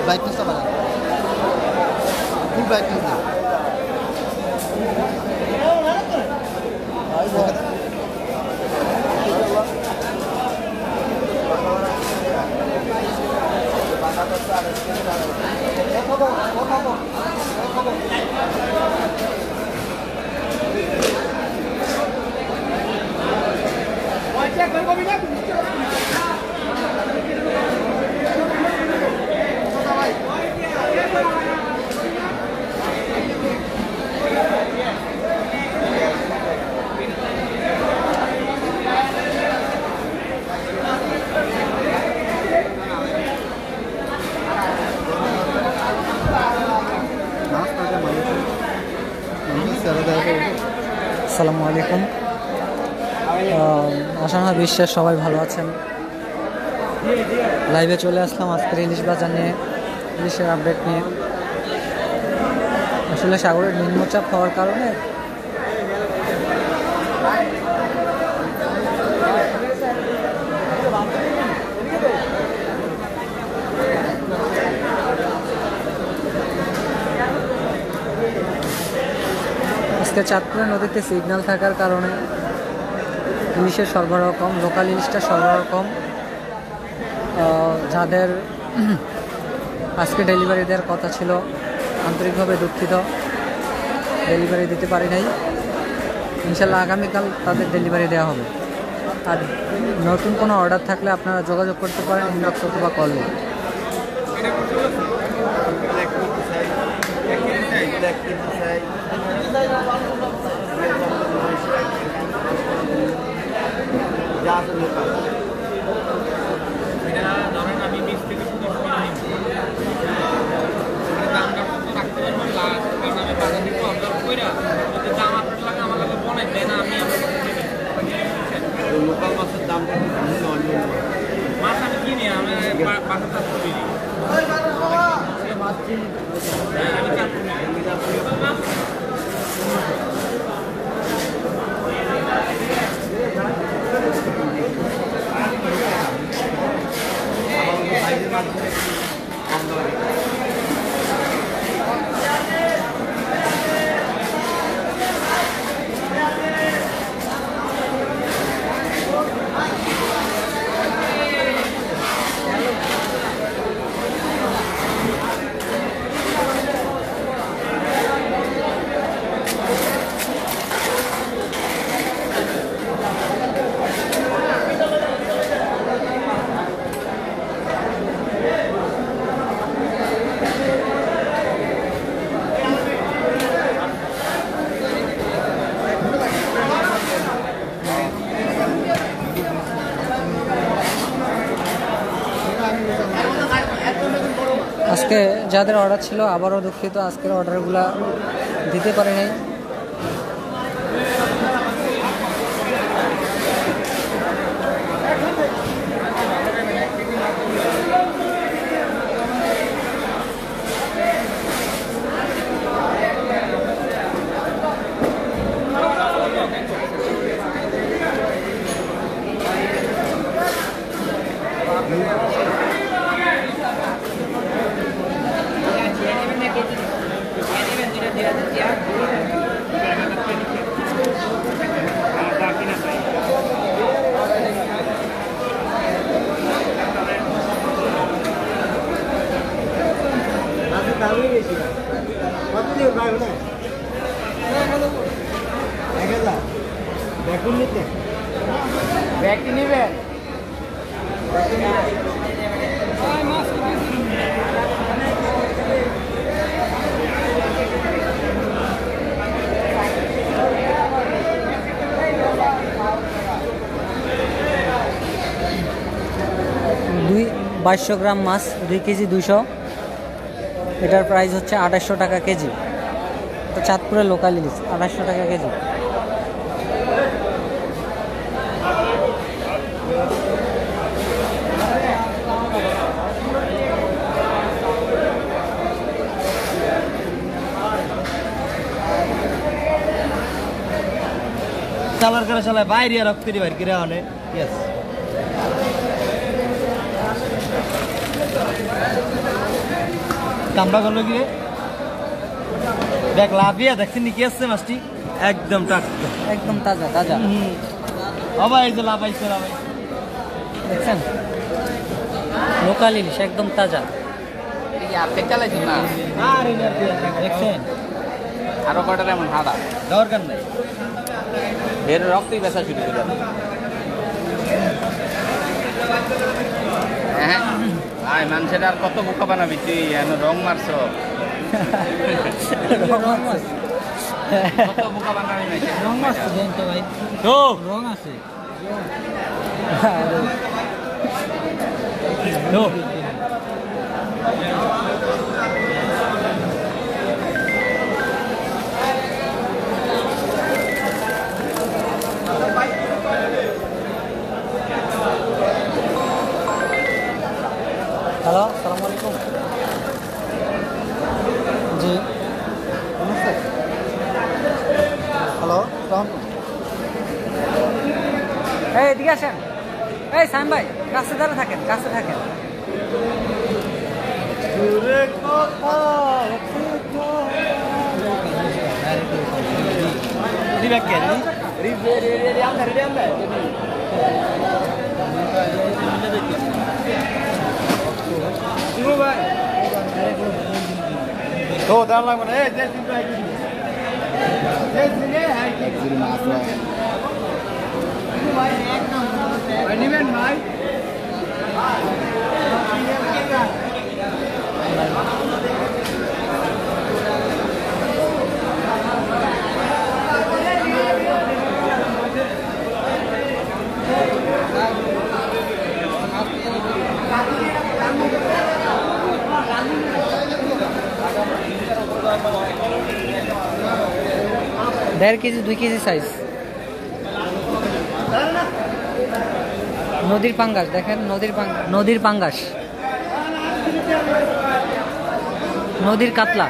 ব্রাইটনেসটা বাড়ান, ফুল ব্রাইটনেস না। আসসালামু আলাইকুম। আশা হয় বিশ্বের সবাই ভালো আছেন। লাইভে চলে আসলাম আজকের ইলিশ বাজার নিয়ে, ইলিশের আপডেট নিয়ে। আসলে সাগরের নিম্নচাপ হওয়ার কারণে আজকে চাঁদপুরের নদীতে সিগন্যাল থাকার কারণে ইলিশের সরবরাহ কম, লোকাল ইলিশটা সরবরাহ কম। যাদের আজকে ডেলিভারি দেওয়ার কথা ছিল আন্তরিকভাবে দুঃখিত, ডেলিভারি দিতে পারি নাই। ইনশাল্লাহ আগামীকাল তাদের ডেলিভারি দেওয়া হবে। আর নতুন কোনো অর্ডার থাকলে আপনারা যোগাযোগ করতে পারেন ইনবক্স অথবা কলে। আমি 20 থেকে 25 দামটা রাখতে পারবো লাস্ট, কারণ আমি বাজার থেকে অর্ডার কইরা যদি দাম আপনার লাগে আমার লাগে বলে দেন, আমি লোকাল মাছের দামটা মাছ আমি কিনি, আমি বাজার চাষ করি, আমি চাষ আজকে যাদের অর্ডার ছিল আবারও দুঃখিত, আজকের অর্ডারগুলো দিতে পারি নাই। নেবেন 2200 গ্রাম মাছ, 2 কেজি 200, এটার প্রাইস হচ্ছে 2800 টাকা কেজি। তো চাঁদপুরের লোকাল ইলিশ 2800 টাকা কেজি। চালার করে চালায় বাইরে রক্ত দিয়ে বাইর করে আনে। ইয়েস কামড়া করলো কি রে? দেখ লাভিয়া দেখছেন কি আসছে মাছটি একদম টাটকা একদম তাজা তাজা। বাবা এই যে লাভাইছে দেখছেন লোকাল ইলিশ একদম তাজা। আপনি চালাইছেন না আর এই দেখছেন আরো কটার এমন হাদা দরকার নাই। বের রক্তই বেচা শুরু করে দেবে। হ্যাঁ আয় মানুষের আর কত বোকা বানাবি তুই রং মারছ কত বোকা বানাবি নাই রং আছে দেন তো ভাই, তো রং আছে তো হ্যালো আসসালামু আলাইকুম। জি নমস্তে। হ্যালো এই এদিকে আসেন। এই সাইম ভাই কাছে দাঁড়া থাকেন, কাছে থাকেন। তো দাঁড়ান লাগবে না এই যে নিবেন ভাই দেড় কেজি 2 কেজি সাইজ নদীর পাঙ্গাস দেখেন, নদীর পাঙ্গাস, নদীর কাতলা।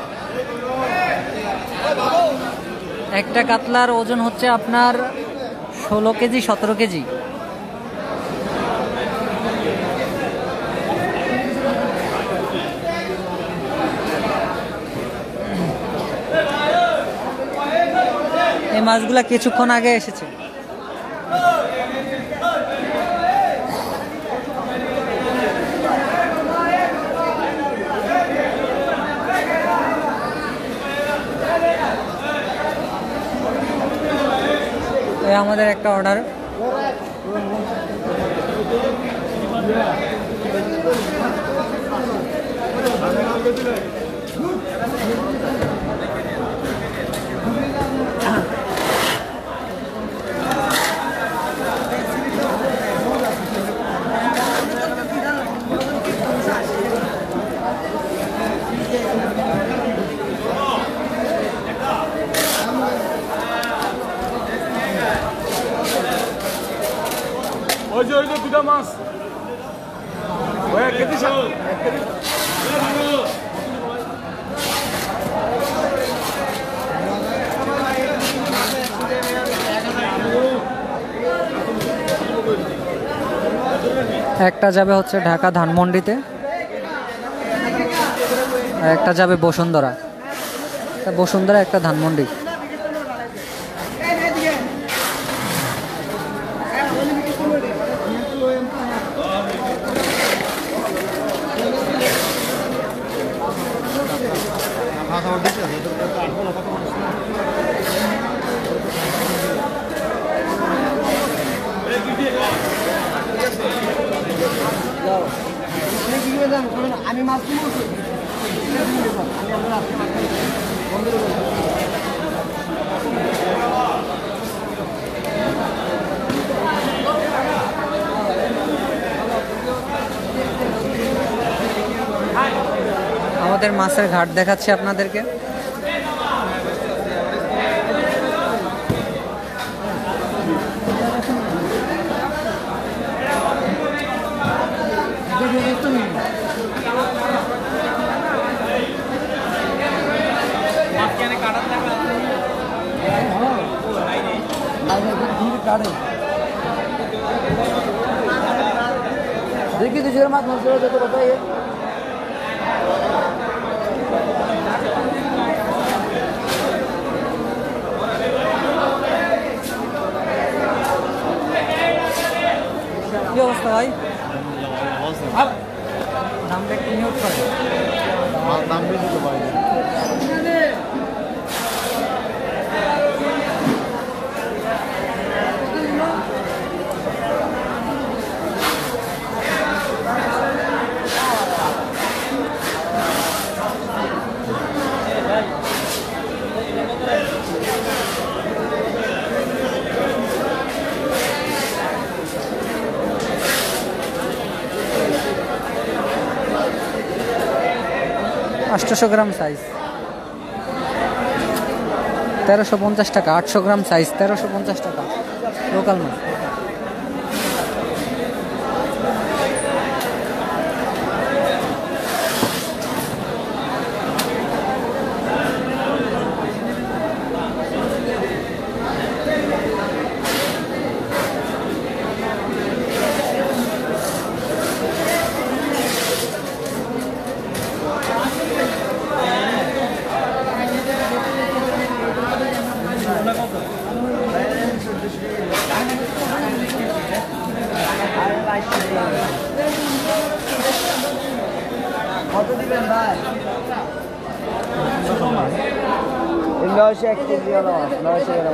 একটা কাতলার ওজন হচ্ছে আপনার 16 কেজি 17 কেজি। এই মাছগুলা কিছুক্ষণ আগে এসেছে। এই আমাদের একটা অর্ডার। ওই যে দুটা মাছ ওই এক কেজি একটা যাবে হচ্ছে ঢাকা ধানমন্ডিতে, আর একটা যাবে বসুন্ধরা। বসুন্ধরা একটা ধানমন্ডি। আমি মাছ আমাদের মাছের ঘাট দেখাচ্ছি আপনাদেরকে। देखिए दूसरे मात मसला तो बताइए কি অবস্থা ভাই? দামটা একটু নিয়োগ করে দাম বেশি তো ভাই। 800 গ্রাম সাইজ 1350 টাকা। 800 গ্রাম সাইজ 1350 টাকা লোকাল মাছ। কত দিবেন ভাই? 900 1 কেজি ওলা মাছ, 900 গ্রাম।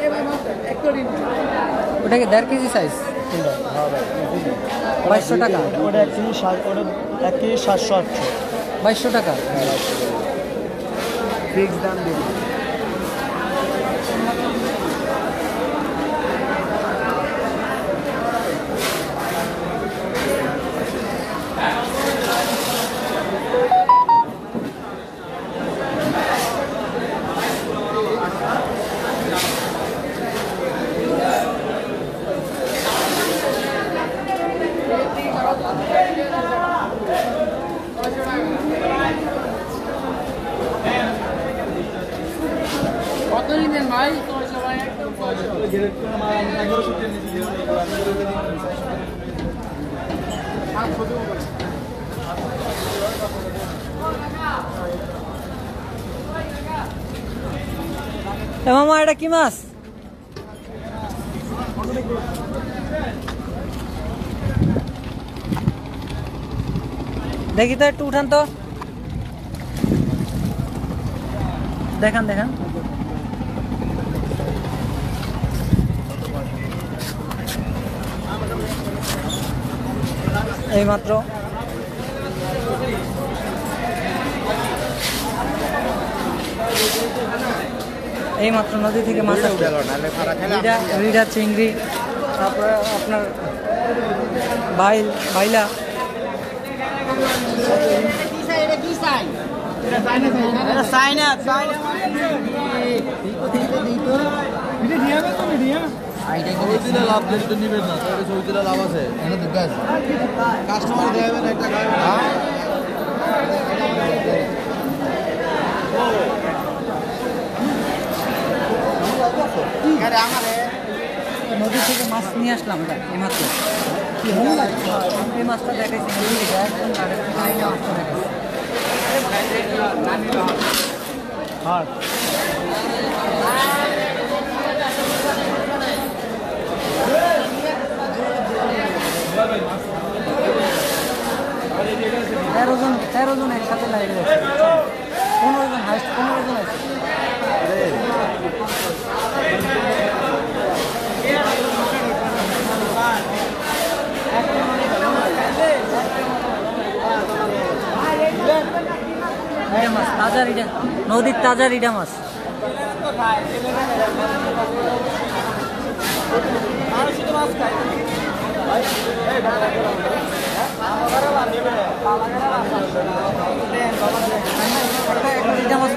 ওটা কি 1.5 কেজি সাইজ? হ্যাঁ ভাই 2200 টাকা। ওটা 1 কেজি 700 800 2200 টাকা। ফিক্স দাম দিন। কত নিবেন ভাই? মামা এটা কি মাছ? দেখি তো একটু উঠান তো, দেখান দেখান। এইমাত্র নদী থেকে মাছ আসছে, রিডা চিংড়ি, তারপরে আপনার বাইলা। লাভ আছে কাস্টমার দেবেন একটা নদী থেকে মাছ নিয়ে আসলাম এটা এইমাত্র। এই মাছটা দেখাইছি নদী থেকে একদম কাঠের থেকে এই মাছটা দেখাইছি। তেরো জন একসাথে লাগে গেছে, 15 জন হাইস্ট, 15 জন আছে। মাছ তাজা রিডা, নদীর তাজা রিডা মাছ। রিডা মাছ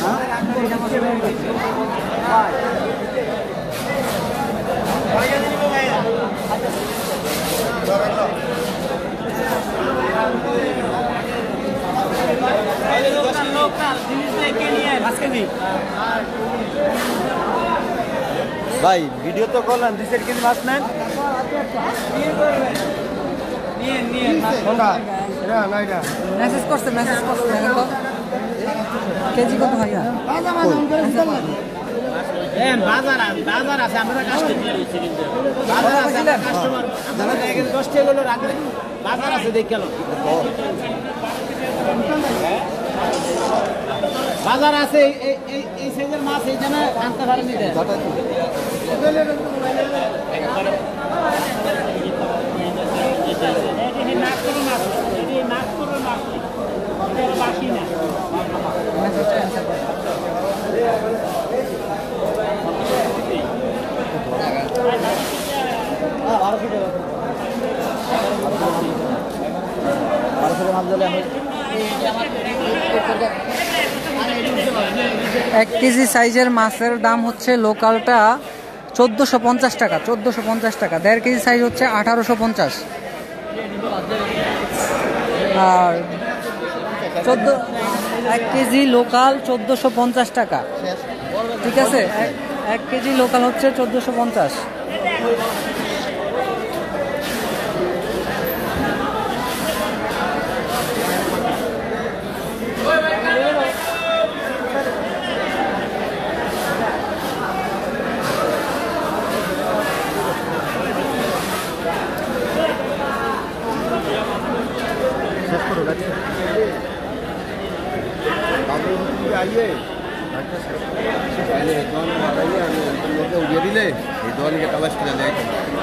ভাই ভিডিও তো করলেন, 2 কেজি মাছ নেন। মেসেজ করছে দেখেন তো। কেজি কত ভাইয়া? বাজার আছে আমরা কাস্টমার বাজার আছে কাস্টমার যারা দেখে 10 টাকা হলো রাখলে বাজার আছে দেখ গেল বাজার আছে এই সাইজের মাছ এই জন্য আনতে পারেনি দে এক কেজি সাইজের মাছের দাম হচ্ছে লোকালটা 1450 টাকা, 1450 টাকা। 1.5 কেজি সাইজ হচ্ছে 1850। আর 1 কেজি লোকাল 1450 টাকা, ঠিক আছে। 1 কেজি লোকাল হচ্ছে 1450। উড়িয়ে দিলে এই দোকানকে কালাস কিনে দেয়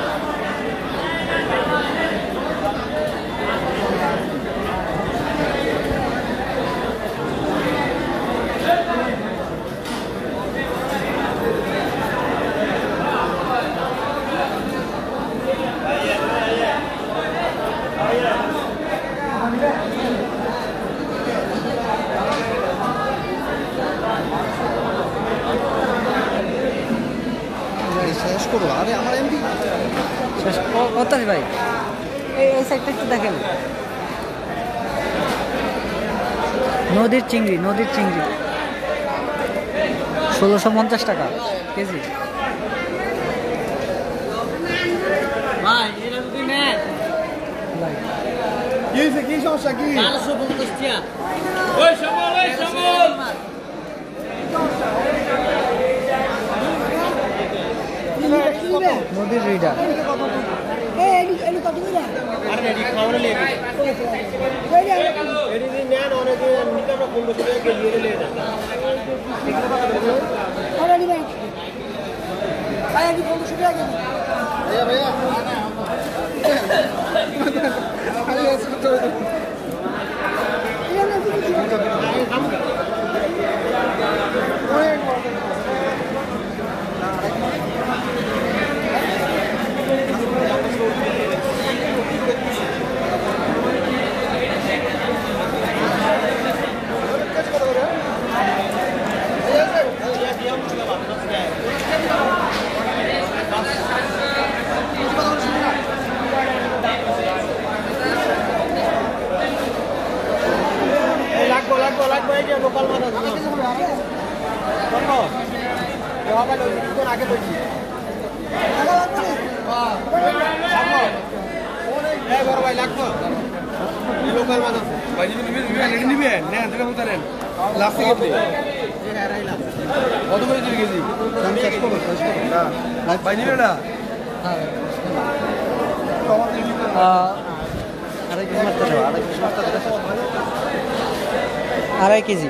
শেষ করো। আরে আমার এমপি শেষ কত ভাই? এই সাইডটা একটু দেখেন। নদীর চিংড়ি, নদীর চিংড়ি 1650 টাকা কেজি। ভাই এটা যদি নেন কি সমস্যা কি 450 টাকা ওই সমল নদীর রিডা আরে এডি খাওয়ারে লেগে এডি দিন নেন অনেকে নিতে আমরা 1500 টাকা কেজি এর লেগে লাগবে এই যে লোকাল মাছ আছে কত হবে কিছুক্ষণ আগে বলছি এই বড় ভাই লাগবে এই লোকাল মাছ আছে ভাই নিবেন নিবেন না দেখা উতারেন লাস্ট থেকে কত করে দিবি কেজি দাম শেষ করো না ভাই নিবে না আড়াই কেজি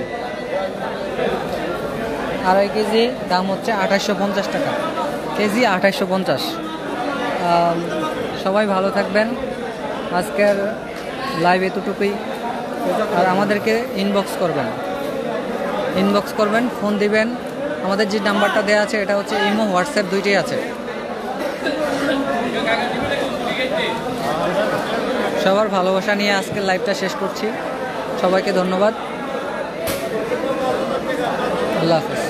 দাম হচ্ছে 2850 টাকা কেজি, 2850। সবাই ভালো থাকবেন। আজকের লাইভ এতটুকুই। আর আমাদেরকে ইনবক্স করবেন, ফোন দিবেন। আমাদের যে নাম্বারটা দেওয়া আছে এটা হচ্ছে ইমো, হোয়াটসঅ্যাপ দুইটাই আছে। সবার ভালোবাসা নিয়ে আজকের লাইভটা শেষ করছি। সবাইকে ধন্যবাদ। আল্লাহ হাফেজ।